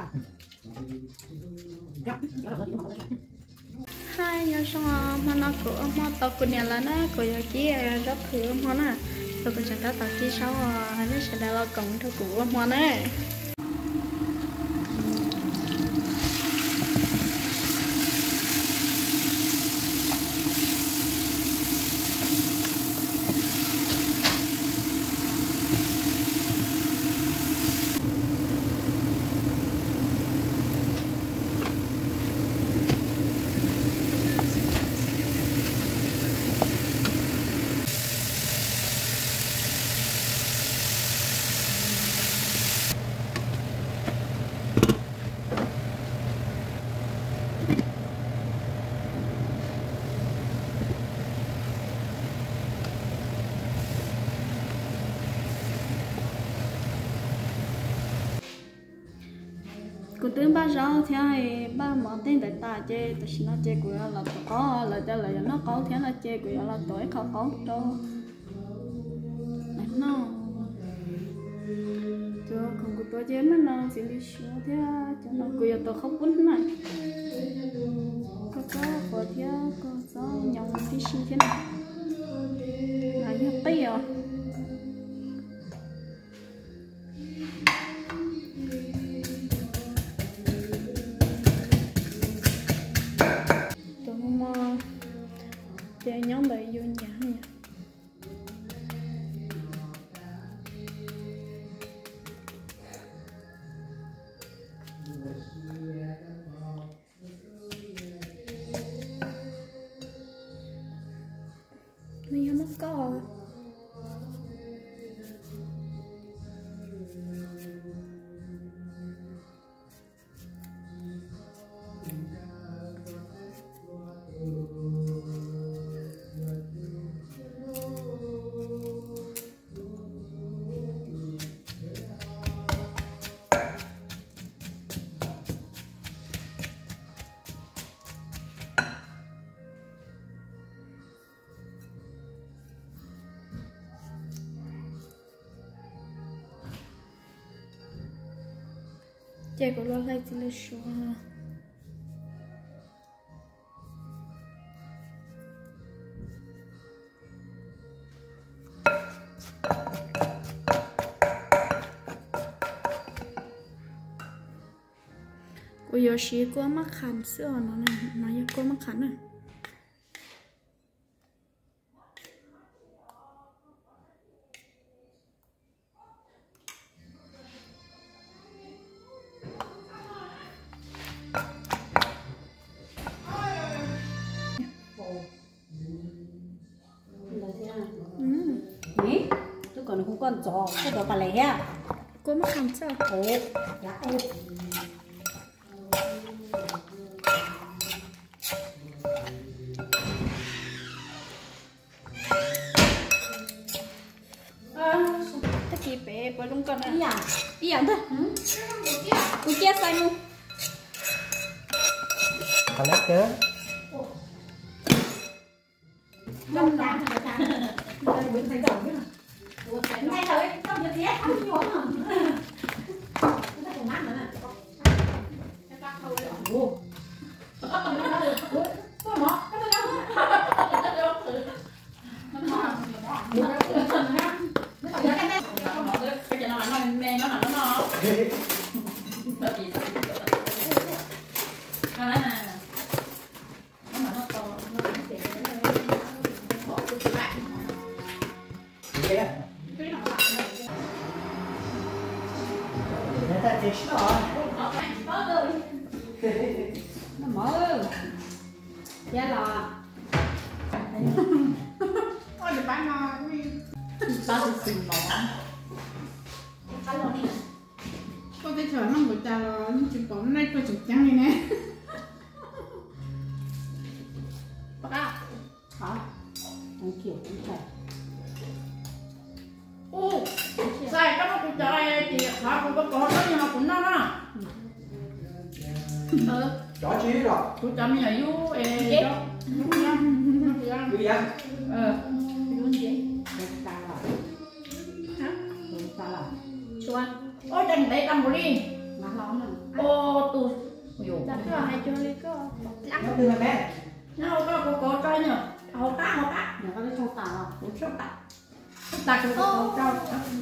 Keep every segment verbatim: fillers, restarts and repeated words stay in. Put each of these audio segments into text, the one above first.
hai nhớ xong mà nó cửa mà tao cũng nhận là nó cửa giờ kia rất thừa mà nè tôi cũng chẳng có tao kia sau hay nó sẽ là cộng theo của mà nè cô tướng ba rau thì ba mỏ tên đại ta chơi tôi xin nó chơi của là tôi có là cho là nó có thế là chơi của là tuổi không có đâu nó cho không có tôi chơi mà nó xin đi xuống thế cho nó của tôi không muốn này có có có thế có sao nhau đi xin thế này là như tây à chơi nhóm bậy vô nhà nha mình không có chơi của lo lại thì là số của Yoshi có mắc khăn sữa nó này nó như có mắc khăn này còn không còn chó cái đó bà lấy à có mắc khăn sao ồ dạ ồ tất kỳ bé bởi đúng con này ý à ý à thôi cô chia sai luôn Hả lát chứ đông đá thay rồi không được gì hết không nhiều mà nó còn mát nữa nè ồ có mỏ cái nó nó mở da lò ôi được bán ngon sao được xinh mỏ có cái trời nó buổi chào chụp bóng này có chụp trắng này nè bác ạ hả thằng kiểu cũng chảy ô sai các bác chụp trời thì họ cũng có có đó nhưng mà cũng nó đó ờ chó chí rồi chụp trời mình là vô ê đó như vậy ờ luôn gì ta là hả ta là ôi đành đấy cầm đi mà nó nè ô tu dù đặt cái hai cho đi có lắc Nó đưa là mẹ. nó có có có trai nhở hậu cá hậu cá nhà có cái trong tàu cũng sắp đặt đặt cái con trâu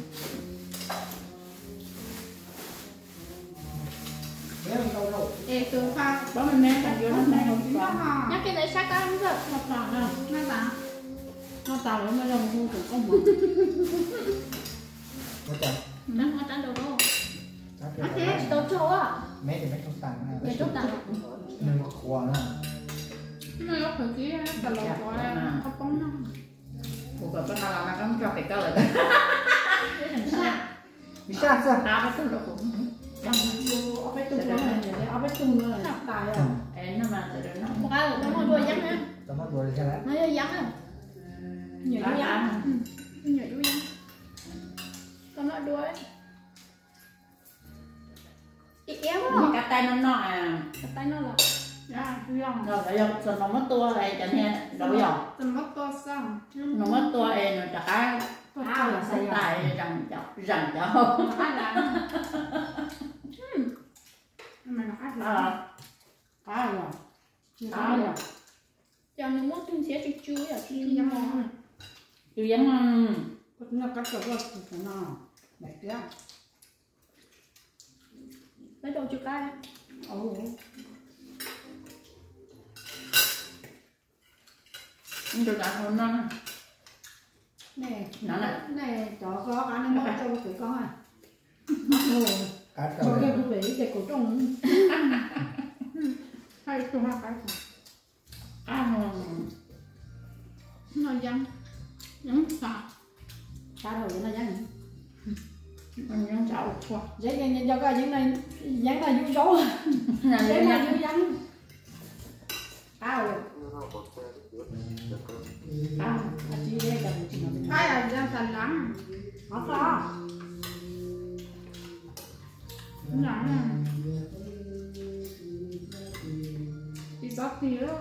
ê từ pha đó mình men thành vô nó này không nó có hò nhắc cái này sát ăn rồi nó tàu nè nó tàu nó tàu nó mới làm ngu cũng có một Nó chồng. nó ngon ăn đồ đâu Nó kêu ăn là thế mẹ. đồ châu à Mẹ thì mẹ không tặng. để chút tặng Nhưng mà khổ nữa. nó có phải kia cả lò quá có bóng nó của cái con nào mà không cho cái cơ là Vì sao sao? tao cái thứ đó cũng ở cái tung nó này ở cái tung nó này tài rồi em nó mà từ đó nó một ai nó mua đuôi dắt nha Tao nói đùa ra đấy. nó vô dắt à nhiều Đó, cái đó. nhiều đuôi dắt con nó đuôi ít éo Những á cái tay nó nọ à cái tay nó là à lòng rồi bây giờ giờ nó mất tua này chẳng hạn đâu giờ tầm mất to xong nó mất tua em nó chả cái to áo là sai tài rằng chọc rằng chọc ăn là mà nó ăn là à ăn rồi à rồi cho nó muốn thun xé chú chú ở khi Dạ. nó chú giống nó cắt cái cái của nó đẹp quá lấy đồ chú cái ồ được cả thôn nó này nó này này chó có ăn nó mua cho tụi con à ồ Cá cho trầu. cái bụng để để cổ trùng hay cho hai cái à nó dăng dăng sao cá đầu nó dăng mình giống chậu quá dễ dàng cho cái những này dán là vui số là dễ dễ là nhất vui dăng cá rồi à chỉ để cầm chỉ nó cái là dăng thành lắm nó to nặng đi sót thì đó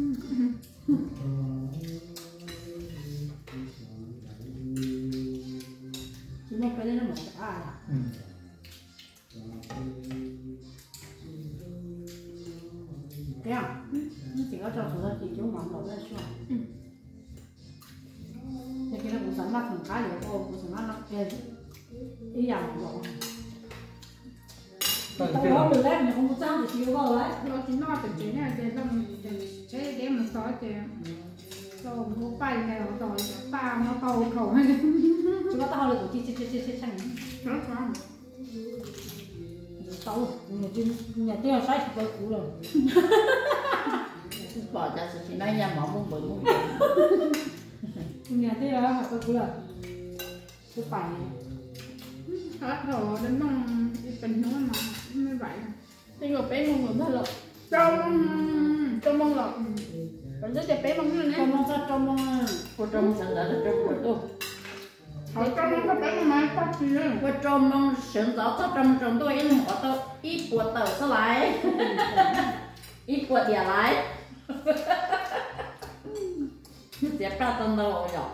chúng nó phải lên nó một cái à Ừ. thấy không nó chỉ có trong số chỉ chúng mỏng đầu ra xuống thì cái nó cũng sẵn bắt thằng cá liệu cô cũng sẵn bắt nó kê ý dòng bộ Tao tao kêu nói là từ đấy mình không có sao thì chịu vào đấy Lo chỉ nói từ chuyện này thì lâm chế để mà nói thì rồi một bài này rồi ba nó cầu cầu hay chúng nó tao được chi chi chi chi chi chẳng rất là tao nhà trên nhà tiêu sai thì tôi cũ rồi bỏ ra sự chỉ nói nhà mỏ muốn bự muốn nhà tiêu là tôi cũ rồi tôi phải hết rồi đến nó bình nó mà như vậy thì người bé mong muốn thật là trong trong mong lợn vẫn rất đẹp bé mong luôn trong đấy mong sao trong mong cô trông sẵn là trông được đâu họ trong nó có bé mà có gì đó cô trông mong sẵn gió có trông trông tôi yên có tôi ít của tờ sao lại ít của địa lại dẹp ra tầm đầu rồi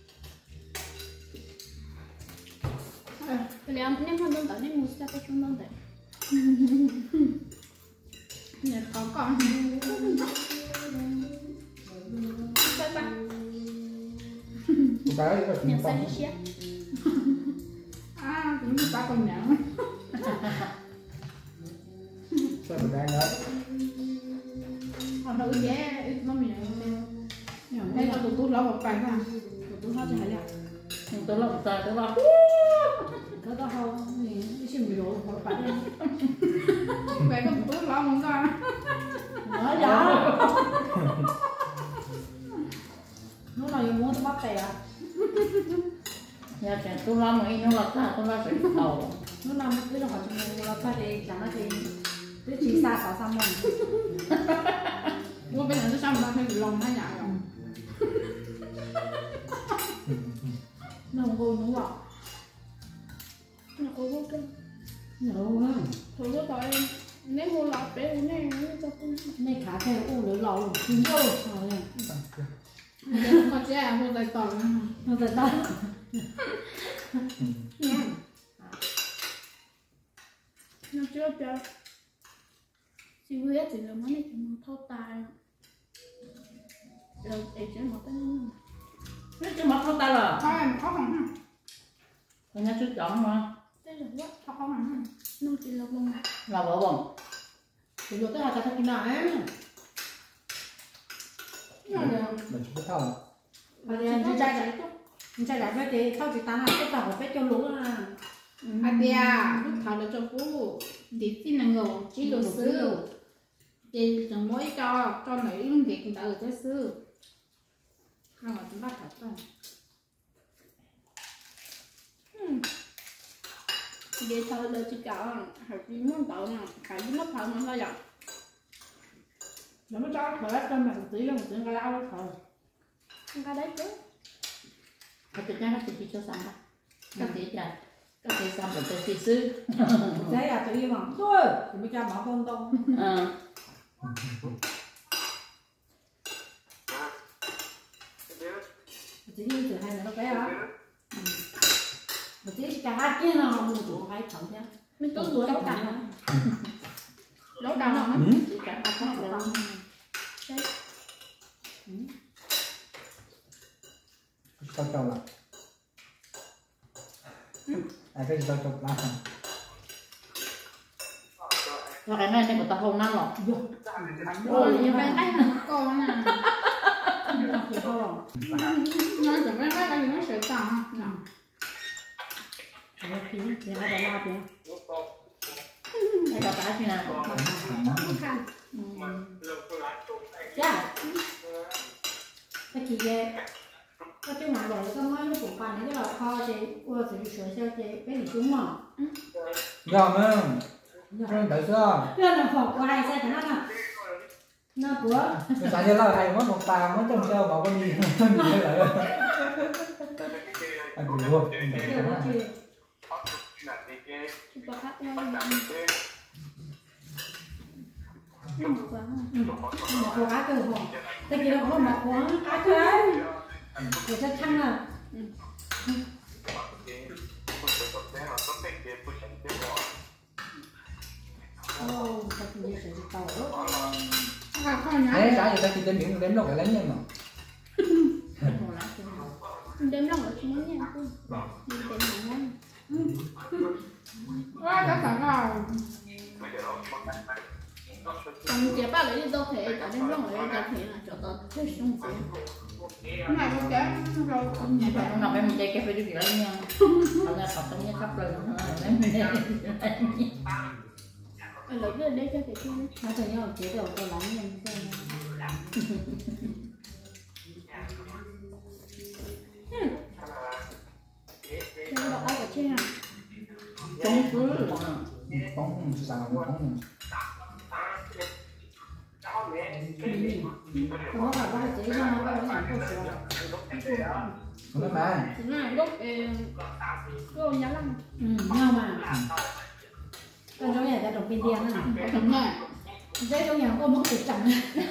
thì em nem hơn đơn nên mua sao có chung đơn đấy nhà có con sao ba Cái đấy là nem chúng sai ta. đi xé à cũng ba con nhỏ Sao mà đang nói. họ đâu dễ ít nó miệng đây có tụi tôi lo một bài mà tôi nói cho hay là tôi lọc trời tôi lọc cái đó không thì đi xem video họ phải đây vậy có tụi tôi lo một con nói giờ nó nào muốn tôi bắt tè nhà trẻ tôi lo mấy nó lọc ra tôi lo phải đầu nó nào mới cứ là họ trong người là phải để chẳng là thì cứ chỉ xa xả xăm mình mua bên này nó xong ba phải lòng nó nhả rồi nó không vô đúng không nó có vô kinh đâu á thôi vô tội em nếu mua lọt bé uống này nó cho con này khá theo u lửa lầu chúng tôi rồi có trẻ mua tay tỏ nó tới đó nó chưa cho chỉ vừa chỉ là món này chỉ một thâu tài rồi để chỉ một cái nó chỉ mất không ta là thôi em khó không hả thôi nhá chút chọn mà cái là quá khó không hả nó chỉ là bông là vợ bông thì rồi cái là cái nào em mình chỉ biết thao mà thì anh trai giải anh trai giải với thì thao chỉ ta là cái tàu phải cho lúa à à bia lúc thảo được cho phú thì tin là ngầu chỉ đồ sư thì chẳng mỗi cho cho mấy việc người ta ở cái sư không mà chúng ta thật rồi vậy thôi là chỉ cả học gì muốn tạo nè phải biết mất thằng nó thôi vậy nó mới cho phải cho mình tí là một tiếng cái lao thôi không có đấy chứ cái tự nhiên nó tự chỉ cho sang đó các chị chạy các chị sang rồi tự chị sư thế là tự nhiên mà thôi thì mới cho bảo con tông ờ chỉ như từ hai nó cái đó một tí cả hai kia nào một tủ hai thằng nhá mình tôi tuổi đâu cả đâu cả nó chỉ cả ba khác rồi tao cho là ai cái gì tao chụp lại và cái này này của tao không ăn rồi rồi như vậy tay nó con nè nó chẳng mấy cái gì nó sẽ tặng nó khí thì hai đại lao kìa hay có cái gì nào dạ cái gì vậy có chú nào rồi có mấy lúc cũng bàn cái là kho chị qua sự sửa sao chị cái gì chúng mà giờ mình mình tới chưa cái là phổ của hai xe thì nó là nó của mình phải là hay mất một tà mất trong sơ bảo con gì mình thấy là anh bị luôn mình phải cái làm gì chúng ta khác nhau nó một quá một của á cơ hồ cái kia nó có một của á cơ ấy để cho thăng à ô cái gì sẽ tàu à con nhá thế cả người ta chỉ tên miệng đếm đâu phải lấy nhân mà đếm lòng ở chúng nha cô mình tên hàng ngon quá đã tặng rồi còn chị ba lấy đi đâu thể cả đếm lòng ở đây cả thể là chỗ tao chơi xong rồi cái này con trẻ rồi nhà bạn không nào em mình chơi cái phải đi lại nha không là học trong nhà sắp rồi em anh lấy cái đây cho cái kia nó tự nhiên chế độ tôi lắm nhưng cho nó ở trên à không cứ bóng xào bóng có cả ba chế cho nó có những câu chuyện không biết mà chính là lúc cô nhớ lắm ừ nhau mà con cháu nhà ta trồng pin tiền nữa này đúng rồi dễ trong nhà có mất tiền chẳng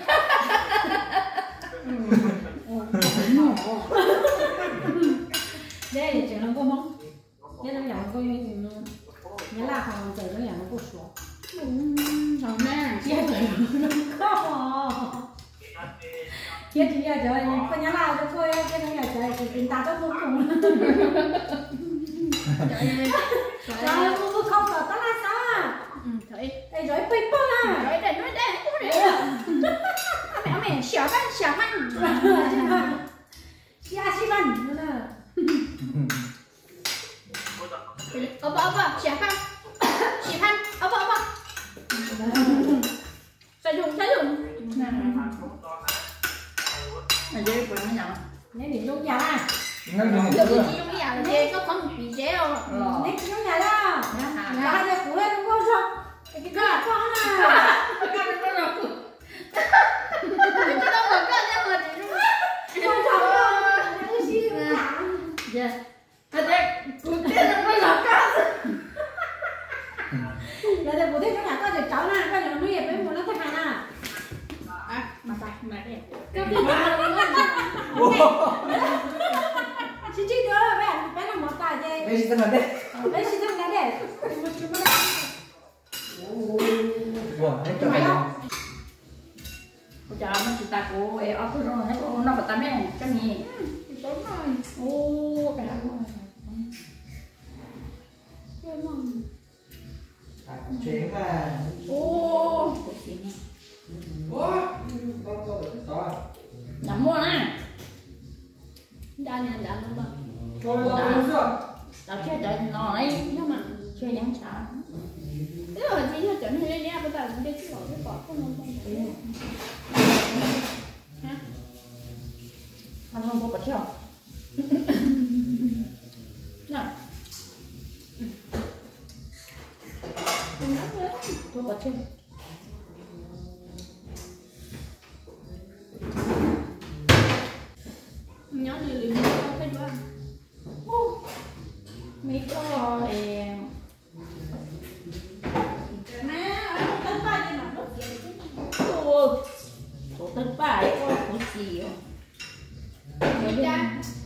dễ chỉ nó có mất dễ trong nhà có nhớ là phòng trời trong nhà nó có số rồi nè chia trời nó có chia thì giờ trời có nhớ là cho tôi cái trong nhà trời thì tiền ta tốt vô cùng trời ơi không không có tao là sao à thấy đây rồi pin bông à đấy đây nó đây nó đây mẹ mẹ xả bánh xả bánh xia xi bánh nữa nè ở bờ bờ xả bánh xả bánh ở bờ bờ phải dùng phải dùng là dễ của nó nhận nè đi vô nhà à nó như được chưa gì trong cái nhà là dê có không bị dễ không nè đi vô nhà đó nhà đây cũ đây đúng không sao cái cái con à cái đâu mà có ra mà thì con chó nó xí nhà dạ anh đây cũng tên là có lọc cá là để bố thế cho nhà con để cháu nè con nhà nó nuôi với muốn nó thật hàng à à mà phải mà đẹp cái gì mà chị chị nữa là bé bé là một tài gì đây xin mình đấy bé chị thân cái đấy wow hết cho mày cô cha nó chỉ ta cô em ở cái nó nó nó phải tắm em cho nhỉ Tốt rồi. ô cái đó Chơi mong. chuyện mà ô nằm mua nè đa nhà đa nó bật tao chơi chơi nó đấy nhưng mà chơi nhắn chả tức là chỉ cho chuẩn hay đeo bây giờ cũng đi cái lỗ cái cọt không không không hả ăn không có bật chưa nè tôi bật chưa nhớ như liền cái đó mấy có em Ủa, số tân bài có có gì không? Đi ra.